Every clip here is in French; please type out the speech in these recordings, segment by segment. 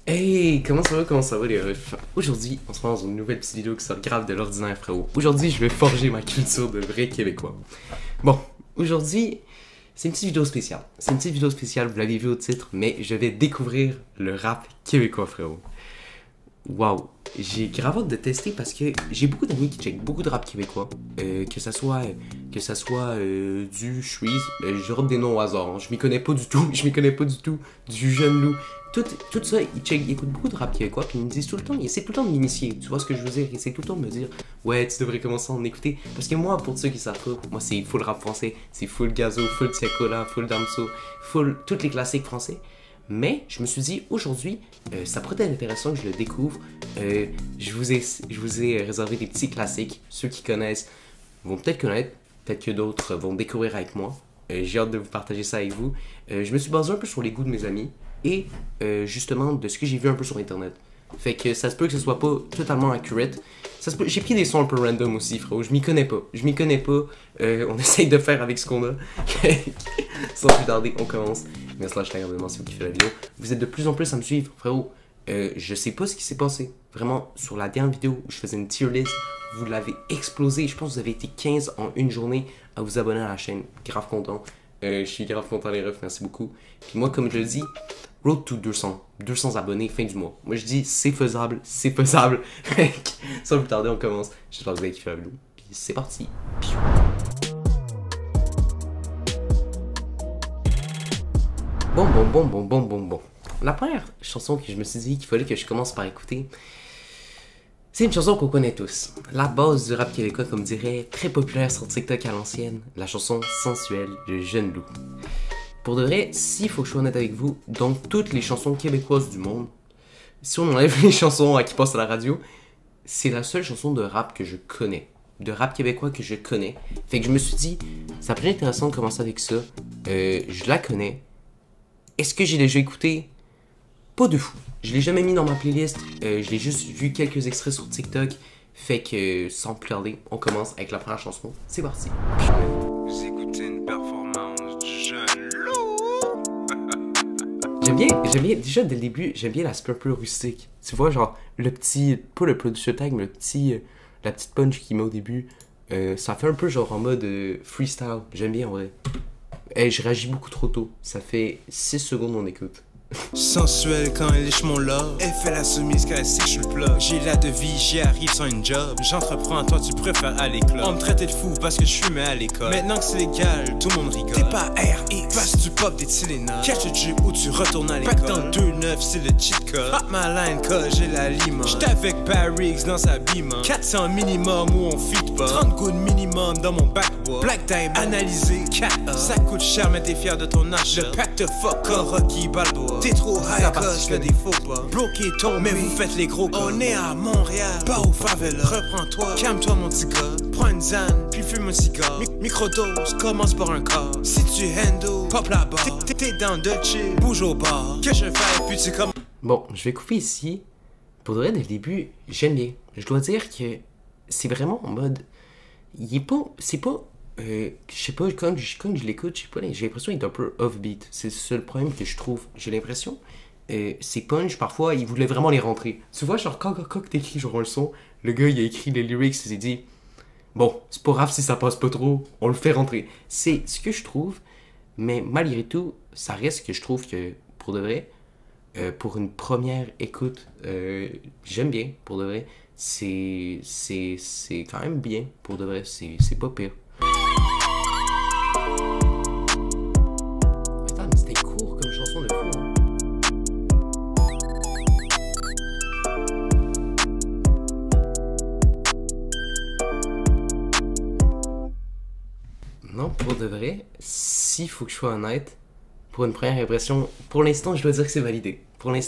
Hey, comment ça va les refs? Aujourd'hui, on se rend dans une nouvelle petite vidéo qui sort grave de l'ordinaire, frérot. Aujourd'hui, je vais forger ma culture de vrai Québécois. Bon, aujourd'hui, c'est une petite vidéo spéciale. C'est une petite vidéo spéciale, vous l'avez vu au titre, mais je vais découvrir le rap québécois, frérot. Waouh, j'ai grave hâte de tester parce que j'ai beaucoup d'amis qui checkent beaucoup de rap québécois. Que ça soit du Shreeze, je drop des noms au hasard, hein. Je m'y connais pas du tout, du Jeune Loup. Tout ça, ils écoutent beaucoup de rap québécois, puis ils me disent tout le temps, ils essaient tout le temps de m'initier. Tu vois ce que je veux dire? Ils essaient tout le temps de me dire, ouais, tu devrais commencer à en écouter. Parce que moi, pour ceux qui savent pas, moi c'est full rap français, c'est full Gazo, full Tiakola, full Damso, full tous les classiques français. Mais je me suis dit, aujourd'hui, ça pourrait être intéressant que je le découvre. Je vous ai réservé des petits classiques. Ceux qui connaissent vont peut-être connaître, peut-être que d'autres vont découvrir avec moi. J'ai hâte de vous partager ça avec vous. Je me suis basé un peu sur les goûts de mes amis et justement de ce que j'ai vu un peu sur Internet. Fait que ça se peut que ce soit pas totalement accurate. J'ai pris des sons un peu random aussi, frérot. Je m'y connais pas. On essaye de faire avec ce qu'on a. Sans plus tarder, on commence. Merci la abonnement si vous kiffez la vidéo. Vous êtes de plus en plus à me suivre, frérot. Je sais pas ce qui s'est passé. Vraiment, sur la dernière vidéo où je faisais une tier list, vous l'avez explosé. Je pense que vous avez été 15 en une journée à vous abonner à la chaîne. Grave content. Je suis grave content les refs, merci beaucoup. Puis moi, comme je le dis, road to 200 abonnés fin du mois. Moi je dis c'est faisable. Sans plus tarder, on commence. J'espère que vous avez kiffé la vidéo. Puis c'est parti. Bon. La première chanson que je me suis dit qu'il fallait que je commence par écouter, c'est une chanson qu'on connaît tous. La base du rap québécois, comme dirait, très populaire sur TikTok à l'ancienne. La chanson sensuelle de Jeune Loup. Pour de vrai, s'il faut que je sois honnête avec vous, dans toutes les chansons québécoises du monde, si on enlève les chansons qui passent à la radio, c'est la seule chanson de rap que je connais. De rap québécois que je connais. Fait que je me suis dit, ça pourrait être intéressant de commencer avec ça. Je la connais. Est-ce que j'ai déjà écouté? Pas de fou. Je l'ai jamais mis dans ma playlist. Je l'ai juste vu quelques extraits sur TikTok. Fait que, sans plus tarder, on commence avec la première chanson. C'est parti. Vous écoutez une performance du Jeune J'aime bien, déjà dès le début, j'aime bien l'aspect un peu rustique. Tu vois, genre, le petit, pas le producer tag, mais la petite punch qu'il met au début, ça fait un peu genre en mode freestyle. J'aime bien en vrai. Je réagis beaucoup trop tôt. Ça fait 6 secondes on écoute. Sensuelle quand elle lèche mon love. Elle fait la soumise quand elle sait que je suis le plug. J'ai la devise, j'y arrive sans une job. J'entreprends, toi tu préfères aller club. On me traitait de fou parce que je fumais à l'école. Maintenant que c'est légal, tout le monde rigole. T'es pas RX, parce que tu pop des Tylenol. Catch le jeu ou tu retournes à l'école. Back dans le 2-9, c'est le cheat code. Hop ma line, cause j'ai la lime. J'étais avec Barrix dans sa bime. 400 minimum où on fit pas. 30 good minimum dans mon backboard. Black Diamond, analysé, 4 ça coûte cher mais t'es fier de ton achat. Le pack de fuck, Rocky Balboa. T'es trop high, cause je fais des faux pas. Bloqué ton, mais vous faites les gros gars. On est à Montréal, pas au favela. Reprends-toi, calme-toi mon petit gars. Prends une zanne, puis fume un cigare. Microdose, commence par un corps. Si tu handle, pop la barre. T'es dans de chill, bouge au bar. Que je fais, puis tu comme... Bon, je vais couper ici. Pour de vrai, dès le début, j'aime bien. Je dois dire que c'est vraiment en mode... C'est pas... je sais pas, quand je l'écoute, j'ai l'impression qu'il est un peu off-beat. C'est le seul problème que je trouve. J'ai l'impression, ces punch, parfois, il voulait vraiment les rentrer. Tu vois, genre, quand t'écris genre un son, le gars, il a écrit les lyrics, il s'est dit, bon, c'est pas grave si ça passe pas trop, on le fait rentrer. C'est ce que je trouve, mais malgré tout, ça reste que je trouve que, pour de vrai, pour une première écoute, j'aime bien, pour de vrai. C'est quand même bien, pour de vrai, c'est pas pire. Non, pour de vrai, s'il faut que je sois honnête, pour une première impression, pour l'instant, je dois dire que c'est validé.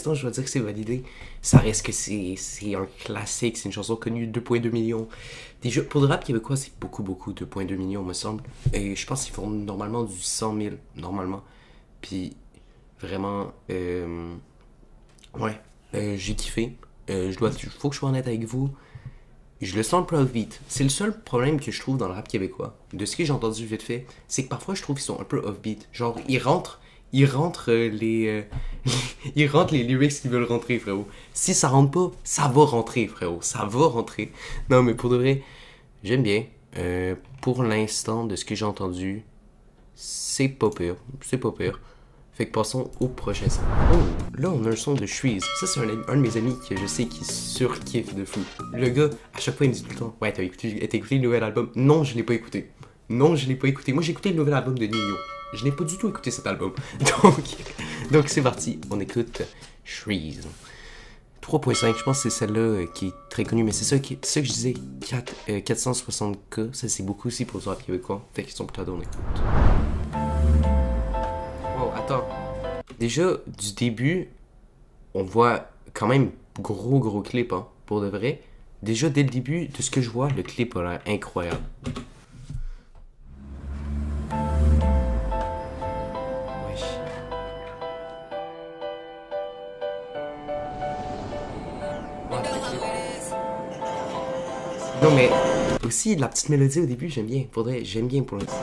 Ça reste que c'est un classique, c'est une chanson connue, 2,2 millions. Déjà, pour le rap québécois, c'est beaucoup, 2,2 millions, me semble. Et je pense qu'ils font normalement du 100 000, normalement. Puis, vraiment, ouais, j'ai kiffé. Faut que je sois honnête avec vous. Je le sens un peu off-beat. C'est le seul problème que je trouve dans le rap québécois. De ce que j'ai entendu vite fait, c'est que parfois je trouve qu'ils sont un peu off-beat. Genre, ils rentrent, ils rentrent ils rentrent les lyrics qu'ils veulent rentrer, frérot. Si ça rentre pas, ça va rentrer, frérot. Ça va rentrer. Non, mais pour de vrai, j'aime bien. Pour l'instant, de ce que j'ai entendu, c'est pas pire. C'est pas pire. Fait que passons au prochain son. Oh, là, on a un son de Shreeze. Ça, c'est un de mes amis que je sais qui surkiffe de fou. Le gars, à chaque fois, il me dit tout le temps, ouais, t'as écouté le nouvel album? Non, je l'ai pas écouté. Non, je l'ai pas écouté. Moi, j'ai écouté le nouvel album de Nino. Je n'ai pas du tout écouté cet album. Donc c'est parti. On écoute Shreeze. 3.5, je pense que c'est celle-là qui est très connue. Mais c'est ça que je disais. 460K, ça c'est beaucoup aussi pour le rap québécois. Fait qu'ils sont plutôt on écoute. Oh, attends. Déjà, du début, on voit quand même gros clip, hein, pour de vrai. Déjà, dès le début, de ce que je vois, le clip a l'air incroyable. Non mais aussi la petite mélodie au début j'aime bien, j'aime bien pour l'instant.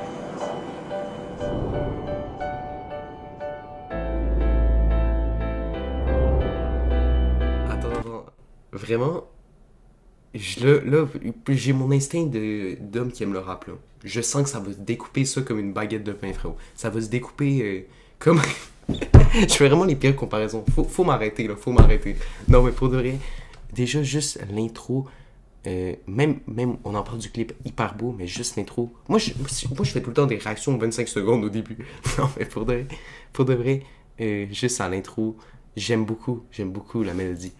Attends. Vraiment, là, j'ai mon instinct d'homme qui aime le rap là. Je sens que ça va se découper ça comme une baguette de pain, frérot. Ça va se découper comme... Je fais vraiment les pires comparaisons. Faut m'arrêter là, faut m'arrêter. Non mais pour de vrai, déjà juste l'intro... même on en parle du clip hyper beau, mais juste l'intro. Moi je fais tout le temps des réactions 25 secondes au début. Non, mais pour de vrai, juste à l'intro, j'aime beaucoup la mélodie.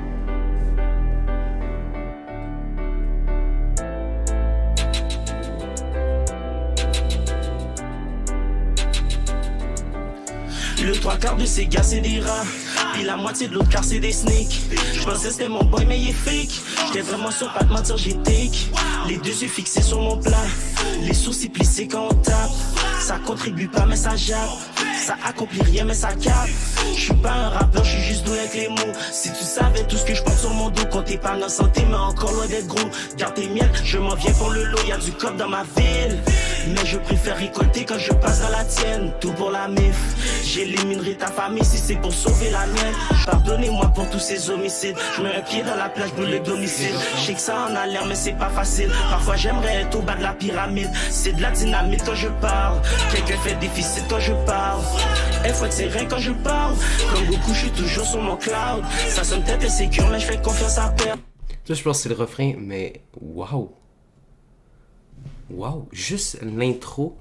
Le trois quarts de ces gars c'est des rats, puis la moitié de l'autre quart c'est des snakes. Je pensais c'était mon boy mais il est fake. J'étais vraiment sûr pas de mentir j'ai take. Les deux yeux fixés sur mon plat, les sourcils plissés quand on tape. Ça contribue pas mais ça jappe, ça accomplit rien mais ça capte. Je suis pas un rappeur, je suis juste doué avec les mots. Si tu savais tout ce que je porte sur mon dos, quand t'es pas en santé mais encore loin d'être gros. Garde tes miettes, je m'en viens pour le lot, y'a du cop dans ma ville. Mais je préfère récolter quand je passe dans la tienne. Tout pour la mif, j'éliminerai ta famille si c'est pour sauver la mienne. Pardonnez-moi pour tous ces homicides. Je mets un pied dans la plage, brûle le domicile. Je sais que ça en a l'air mais c'est pas facile. Parfois j'aimerais être au bas de la pyramide. C'est de la dynamite quand je parle. Quelqu'un fait déficit quand je parle. Elle faut être serein quand je parle. Comme beaucoup je suis toujours sur mon cloud. Ça sonne peut-être insécure mais je fais confiance à perdre. Ça je pense que c'est le refrain, mais waouh. Wow, juste l'intro,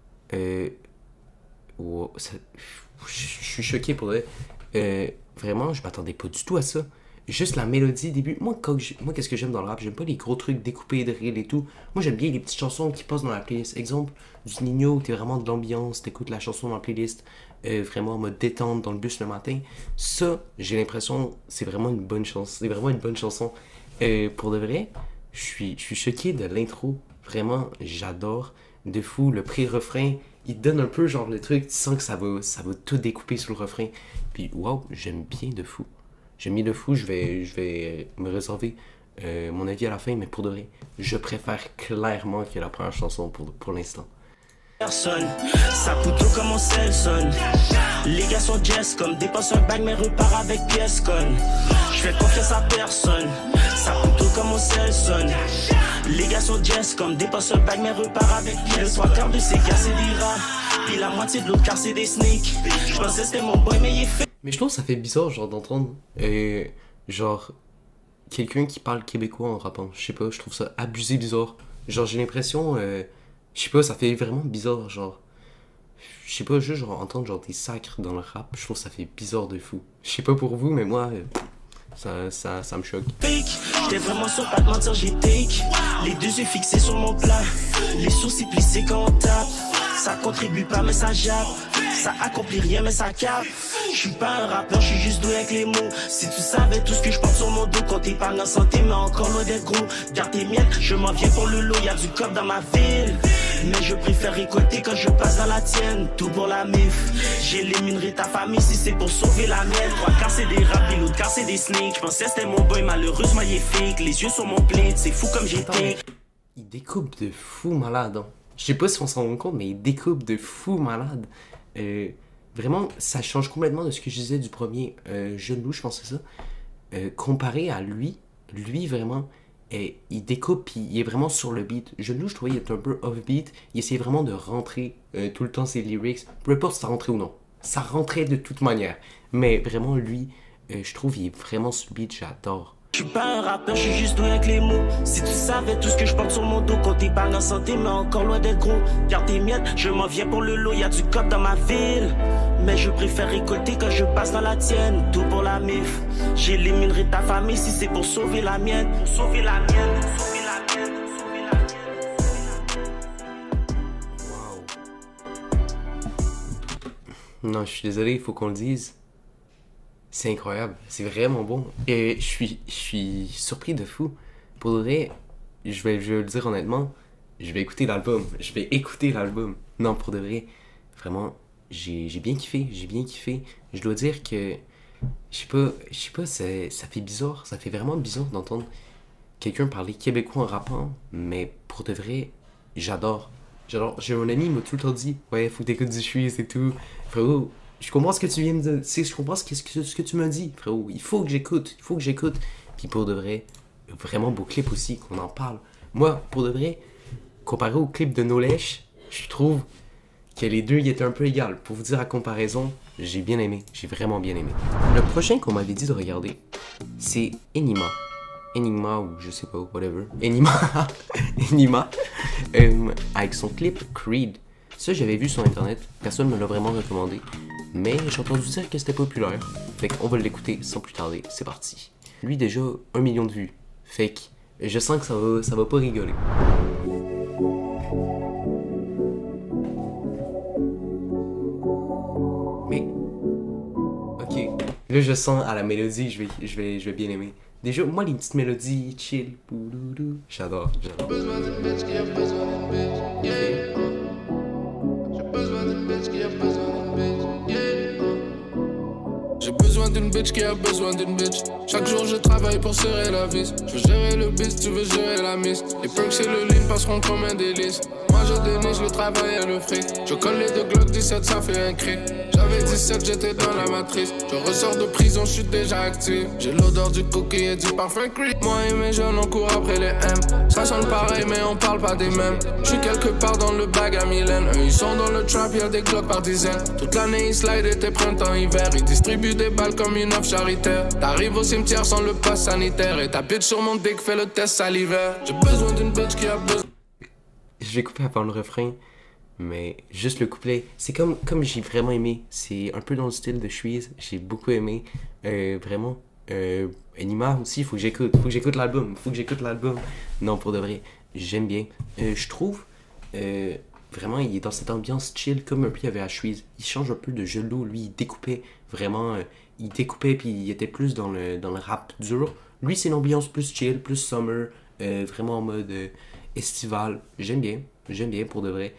wow, je suis choqué pour vrai. Vraiment, je m'attendais pas du tout à ça. Juste la mélodie début. Moi, qu'est-ce que j'aime dans le rap? J'aime pas les gros trucs découpés de rire et tout. Moi, j'aime bien les petites chansons qui passent dans la playlist. Exemple, du Nino, t'es vraiment de l'ambiance, t'écoutes la chanson dans la playlist, vraiment en mode détente dans le bus le matin. Ça, j'ai l'impression, c'est vraiment une bonne chanson. C'est vraiment une bonne chanson. Pour de vrai, je suis choqué de l'intro. Vraiment, j'adore de fou. Le pré-refrain, il donne un peu genre le truc, tu sens que ça va tout découper sur le refrain. Puis waouh, j'aime bien de fou. J'aime bien de fou, je vais me réserver mon avis à la fin, mais pour de vrai, je préfère clairement que la première chanson pour l'instant. Personne, ça coûte tout comme on sel sonne. Les gars sont jazz comme dépense un bag mais repart avec pièce conne. Je fais confiance à personne, ça coûte tout comme on sel sonne. Les gars sont jazz comme dépense un bag mais repart avec pièce. Le trois quarts de ces gars c'est des rats, puis la moitié de l'autre quart c'est des snakes. Je pensais c'était mon boy mais il est fait. Mais je trouve que ça fait bizarre genre d'entendre genre quelqu'un qui parle québécois en rappant. Je sais pas, je trouve ça abusé bizarre. Genre j'ai l'impression je sais pas, ça fait vraiment bizarre, genre... Je sais pas, juste genre entendre genre des sacres dans le rap, je trouve que ça fait bizarre de fou. Je sais pas pour vous, mais moi, ça me choque. J'étais vraiment sûr, pas de mentir, j'ai take. Les deux yeux fixés sur mon plat, les sourcils plissés quand on tape. Ça contribue pas mais ça jappe, ça accomplit rien mais ça capte. Je suis pas un rappeur, je suis juste doué avec les mots. Si tu savais tout ce que je porte sur mon dos, quand t'es pas en santé mais encore loin d'être gros. Garde tes miettes, je m'en viens pour le lot, y'a du cop dans ma ville. Mais je préfère récolter quand je passe dans la tienne. Tout pour la mif, j'éliminerai ta famille si c'est pour sauver la mienne. Trois quarts c'est des rap et l'autre quart c'est des snakes. Je pensais c'était mon boy, malheureusement il est fake. Les yeux sur mon plaid, c'est fou comme j'étais. Il découpe de fou malade, hein. Je sais pas si on s'en rend compte, mais il découpe de fou malade. vraiment, ça change complètement de ce que je disais du premier Jeune Loup, je pense que c'est ça. Comparé à lui vraiment, il découpe puis il est vraiment sur le beat. Jeune Loup, je trouvais qu'il était un peu off-beat. Il essayait vraiment de rentrer tout le temps ses lyrics, peu importe si ça rentrait ou non. Ça rentrait de toute manière. Mais vraiment, lui, je trouve il est vraiment sur le beat, j'adore. Je suis pas un rappeur, je suis juste doué avec les mots. Si tu savais tout ce que je porte sur mon dos, quand t'es pas en santé, mais encore loin d'être gros. Garde tes miettes, je m'en viens pour le lot, y'a du cop dans ma ville. Mais je préfère récolter quand je passe dans la tienne. Tout pour la mif. J'éliminerai ta famille si c'est pour sauver la mienne. Pour sauver la mienne, pour sauver la mienne, pour sauver la mienne, pour sauver la mienne. Non, je suis désolé, il faut qu'on le dise. C'est incroyable, c'est vraiment bon. Et je suis surpris de fou. Pour de vrai, je vais le dire honnêtement, je vais écouter l'album. Je vais écouter l'album. Non, pour de vrai, vraiment, j'ai bien kiffé, Je dois dire que, je sais pas, ça fait bizarre. Ça fait vraiment bizarre d'entendre quelqu'un parler québécois en rappant, mais pour de vrai, j'adore. J'ai un ami, il m'a tout le temps dit, ouais, faut que t'écoutes du Suisse et tout. Frérot, je comprends ce que tu viens de dire, je comprends ce que tu m'as dit, frérot. Il faut que j'écoute. Puis pour de vrai, vraiment beau clip aussi, qu'on en parle. Moi, pour de vrai, comparé au clip de No Lèche, je trouve que les deux, ils étaient un peu égales. Pour vous dire à comparaison, j'ai bien aimé. J'ai vraiment bien aimé. Le prochain qu'on m'avait dit de regarder, c'est Enima. Enigma ou je sais pas, whatever. Enima. Enima. Avec son clip Creed. Ça, j'avais vu sur internet. Personne me l'a vraiment recommandé. Mais j'ai entendu dire que c'était populaire. Fait qu'on va l'écouter sans plus tarder. C'est parti. Lui, déjà, 1 million de vues. Fait que je sens que ça va pas rigoler. Mais, ok. Là, je sens à la mélodie, je vais bien aimer. Déjà, moi, les petites mélodies, chill, pouloulou, j'adore. J'ai besoin d'une bitch qui a besoin d'une bitch. Chaque jour je travaille pour serrer la vis. Je veux gérer le biz, tu veux gérer la mise. Les perks et le lean passeront comme un délice. Moi je déniche le travail et le fric. Je colle les deux Glock 17, ça fait un cri. J'avais 17, j'étais dans la matrice. Je ressors de prison, je suis déjà actif. J'ai l'odeur du cookie et du parfum creep. Moi et mes jeunes, on court après les M. Ça sonne pareil, mais on parle pas des mêmes. Je suis quelque part dans le bag à Mylène. Eux ils sont dans le trap, y'a des Glock par dizaines. Toute l'année ils slide, été printemps-hiver. Ils distribuent des balles comme une offre charitaire. T'arrives au cimetière sans le pass sanitaire. Et ta bitch sur mon dick fait le test salivaire. J'ai besoin d'une bitch qui a besoin. Je vais couper avant le refrain, mais juste le couplet, c'est comme j'ai vraiment aimé. C'est un peu dans le style de Suisse, j'ai beaucoup aimé. Vraiment. Enima aussi, faut que j'écoute l'album. Non, pour de vrai, j'aime bien. Je trouve, vraiment, il est dans cette ambiance chill comme un peu il y avait à Suisse. Il change un peu de gelou, lui, il découpait vraiment. Il découpait puis il était plus dans le rap dur. Lui, c'est une ambiance plus chill, plus summer, vraiment en mode estival. J'aime bien pour de vrai.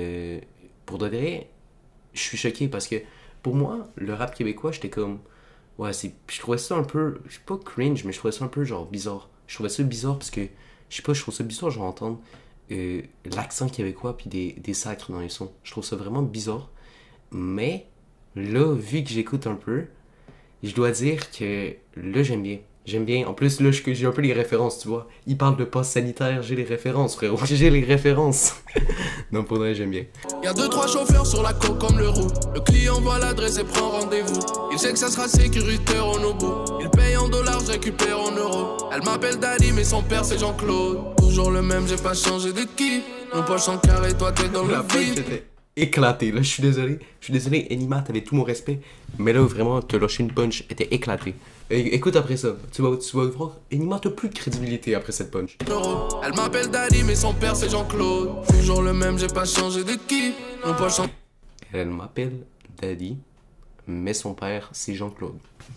Pour de vrai, je suis choqué parce que pour moi, le rap québécois, j'étais comme. Ouais, je trouvais ça un peu. Je sais pas cringe, mais je trouvais ça un peu genre bizarre. Je trouvais ça bizarre parce que. Je sais pas, je trouve ça bizarre, genre entendre l'accent québécois puis des sacres dans les sons. Je trouve ça vraiment bizarre. Mais là, vu que j'écoute un peu, je dois dire que là, j'aime bien. J'aime bien. En plus, là, j'ai un peu les références, tu vois. Il parle de passe sanitaire, j'ai les références, frérot. J'ai les références. Non, pour vrai, j'aime bien. Y'a 2-3 chauffeurs sur la côte comme le roux. Le client voit l'adresse et prend rendez-vous. Il sait que ça sera sécuritaire en au bout. Il paye en dollars, je récupère en euros. Elle m'appelle Daddy, mais son père c'est Jean-Claude. Toujours le même, j'ai pas changé d'équipe. Mon poche en carré, toi t'es dans le vide. Éclaté, là, je suis désolé, Enima, t'avais tout mon respect, mais là, vraiment, te lâcher une punch était éclaté. Écoute après ça, tu vas voir, Enima, t'as plus de crédibilité après cette punch. Elle m'appelle Daddy, mais son père c'est Jean-Claude. Toujours le même, j'ai pas changé d'équipe. Mon poche en... Elle m'appelle Daddy, mais son père c'est Jean-Claude.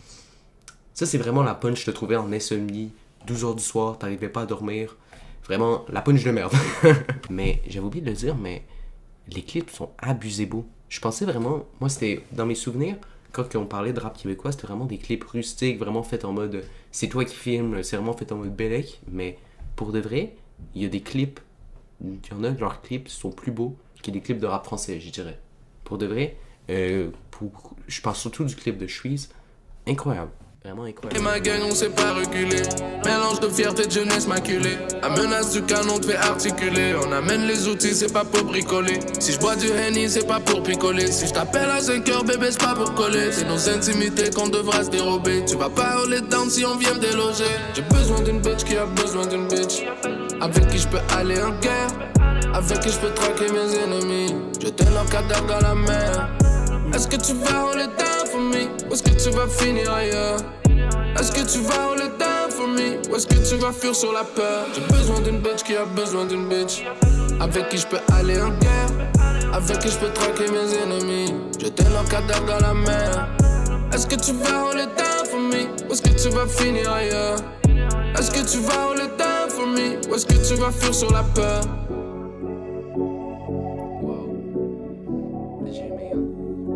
Ça, c'est vraiment la punch que je te trouvais en insomnie, 12h du soir, t'arrivais pas à dormir. Vraiment, la punch de merde. Mais, j'avais oublié de le dire, mais... Les clips sont abusés beaux. Je pensais vraiment, moi c'était dans mes souvenirs, quand on parlait de rap québécois, c'était vraiment des clips rustiques, vraiment faits en mode c'est toi qui filmes, c'est vraiment fait en mode Bellec. Mais pour de vrai, il y a des clips, il y en a de leurs clips sont plus beaux que des clips de rap français, je dirais. Pour de vrai, Je parle surtout du clip de Shreeze. Incroyable. Vraiment Et incroyable. ma gang, on sait pas reculer. Mélange de fierté de jeunesse maculée. La menace du canon te fait articuler. On amène les outils, c'est pas pour bricoler. Si je bois du Henny, c'est pas pour picoler. Si je t'appelle à 5 heures, bébé, c'est pas pour coller. C'est nos intimités qu'on devra se dérober. Tu vas pas rouler down si on vient me déloger. J'ai besoin d'une bitch qui a besoin d'une bitch. Avec qui je peux aller en guerre. Avec qui je peux traquer mes ennemis. Jeter leur cadavre dans la mer. Est-ce que tu vas rouler down for me? Ou est-ce que tu vas finir ailleurs? Est-ce que tu vas rouler down for me? Ou est-ce que tu vas fuir sur la peur? J'ai besoin d'une bitch qui a besoin d'une bitch. Avec qui je peux aller en guerre. Avec qui je peux traquer mes ennemis. Jeter leur cadavre dans la mer. Est-ce que tu vas rouler down for me? Ou est-ce que tu vas finir ailleurs? Est-ce que tu vas rouler down for me? Ou est-ce que tu vas fuir sur la peur? J'ai aimé, hein.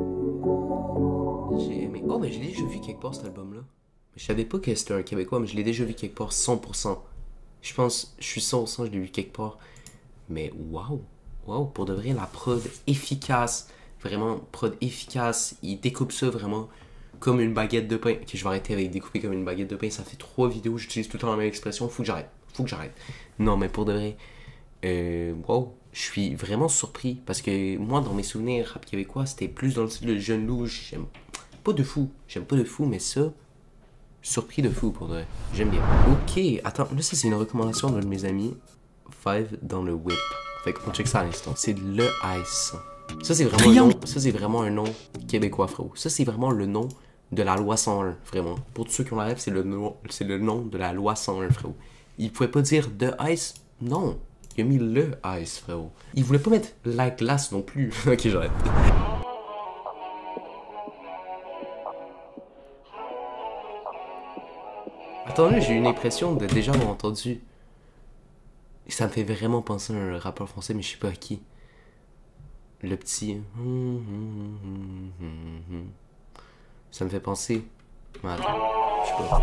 J'ai aimé. Oh, mais je l'ai déjà vu quelque part cet album-là. Je savais pas que c'était un Québécois, mais je l'ai déjà vu quelque part 100%. Je pense, je suis 100%, je l'ai vu quelque part. Mais waouh, waouh, pour de vrai, la prod efficace. Vraiment, prod efficace. Il découpe ça vraiment comme une baguette de pain. Ok, je vais arrêter avec découper comme une baguette de pain. Ça fait 3 vidéos, j'utilise tout le temps la même expression. Faut que j'arrête. Non, mais pour de vrai, waouh, je suis vraiment surpris. Parce que moi, dans mes souvenirs, rap québécois, c'était plus dans le style de Jeune Louche. J'aime pas de fou, mais ça. Surpris de fou pour de vrai. J'aime bien. Ok, attends, là ça c'est une recommandation d'un de mes amis. Five dans le whip. Fait qu'on check ça à l'instant. C'est le Ice. Ça c'est vraiment un nom. Ça c'est vraiment un nom québécois, frérot. Ça c'est vraiment le nom de la loi 101, vraiment. Pour tous ceux qui ont la rêve, c'est le nom de la loi 101, frérot. Il pouvait pas dire The Ice. Non. Il a mis le Ice, frérot. Il voulait pas mettre la glace non plus. Ok, j'arrête. Attends, là, j'ai une impression de déjà avoir entendu. Et ça me fait vraiment penser à un rappeur français, mais je sais pas à qui. Le petit. Ça me fait penser. Mais attends, je sais pas.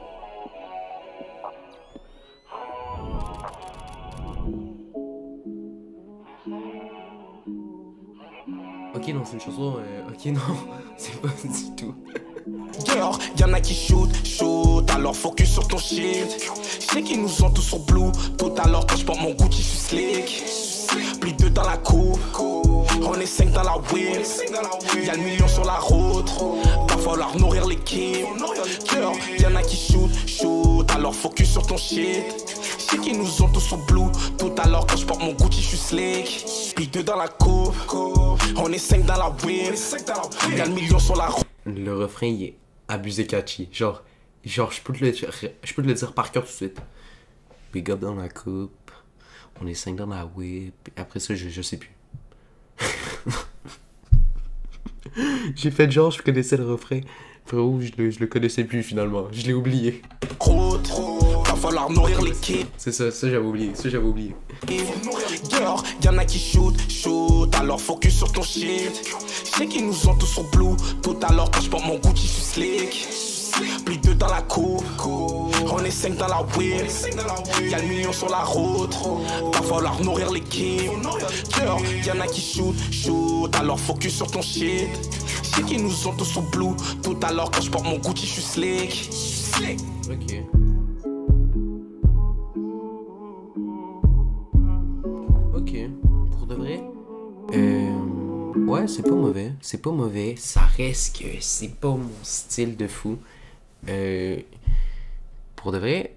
Ok, non, c'est une chanson. Ok, non, c'est pas du tout. Dehors, y'en a qui shoot, alors focus sur ton shit. Je sais qu'ils nous ont tous sur blue, tout à l'heure quand je porte mon Gucci, je suis slick. Plus 2 dans la coupe, on est 5 dans la whip. Y'a le million sur la route, va falloir nourrir l'équipe. Dehors, y'en a qui shoot, alors focus sur ton shit. Je sais qu'ils nous ont tous sur blue, tout à l'heure quand je porte mon Gucci, je suis slick. Plus 2 dans la coupe, on est 5 dans la whip. Y'a le million sur la route. Le refrain, il est abusé catchy. Genre je peux te le dire par cœur tout de suite. Big up dans la coupe. On est 5 dans la whip. Après ça, je sais plus. J'ai fait genre, je connaissais le refrain. Frérot, je le connaissais plus finalement. Je l'ai oublié. Route, va falloir nourrir l'équipe. C'est ça j'avais oublié. Dehors, y'en a qui shoot, alors focus sur ton shit. Je sais qu'ils nous ont tous sur blue, tout à l'heure quand je porte mon Gucci, je suis slick. Plus 2 dans la coupe, on est 5 dans la whip. Y'a le million sur la route, va falloir nourrir l'équipe. Dehors, y'en a qui shoot, alors focus sur ton shit. Je sais qu'ils nous ont tous sur blue, tout à l'heure quand je porte mon Gucci, je suis slick. Ok. Ok, pour de vrai. Ouais, c'est pas mauvais. Ça reste que c'est pas mon style de fou. Pour de vrai,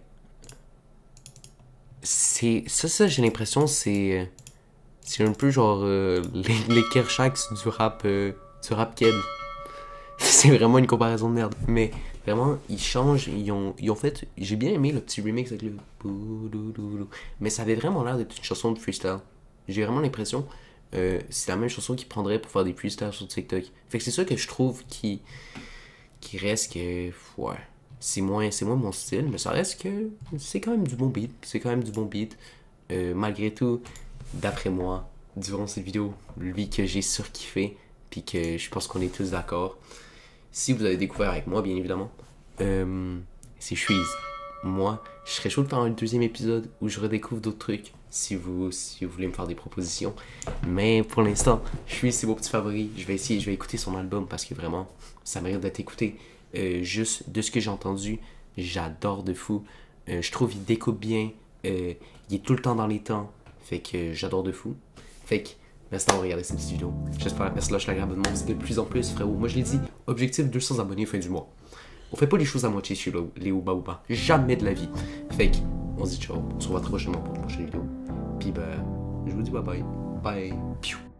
c'est ça j'ai l'impression c'est un peu genre les Kershaks du rap keb. C'est vraiment une comparaison de merde, mais vraiment ils changent, ils ont fait, j'ai bien aimé le petit remix avec le mais ça avait vraiment l'air d'être une chanson de freestyle. J'ai vraiment l'impression c'est la même chanson qu'ils prendraient pour faire des freestyles sur TikTok. Fait que c'est ça que je trouve qui reste que ouais, c'est moins mon style, mais ça reste que c'est quand même du bon beat. Malgré tout, d'après moi, durant cette vidéo, lui que j'ai surkiffé, puis que je pense qu'on est tous d'accord. Si vous avez découvert avec moi, bien évidemment, c'est Shreeze. Moi, je serais chaud de faire un deuxième épisode où je redécouvre d'autres trucs. si vous voulez me faire des propositions. Mais pour l'instant, c'est mon petit favori. Je vais écouter son album parce que vraiment, ça mérite d'être écouté. Juste de ce que j'ai entendu, j'adore de fou. Je trouve qu'il découpe bien. Il est tout le temps dans les temps. Fait que j'adore de fou. Fait que merci d'avoir regardé cette petite vidéo. J'espère que lâche l'agréable de mon de plus en plus, frérot. Moi je l'ai dit, objectif 200 abonnés fin du mois. On fait pas les choses à moitié sur les Ouba Ouba. Jamais de la vie. Fait que on se dit ciao. On se revoit très prochainement pour une prochaine vidéo. Puis ben, je vous dis bye bye. Bye. Piou.